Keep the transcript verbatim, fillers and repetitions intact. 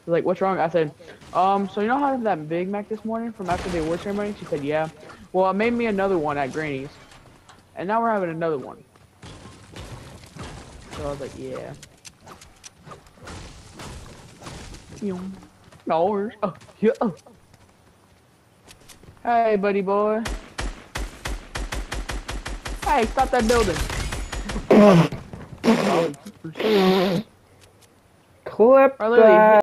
like, what's wrong? I said, um, so you know how I had that Big Mac this morning from after the award ceremony? She said, yeah. Well, I made me another one at Granny's. And now we're having another one. So I was like, yeah. Yours. Oh, yeah. Oh. Hey, buddy boy. Hey, stop that building. Clip that.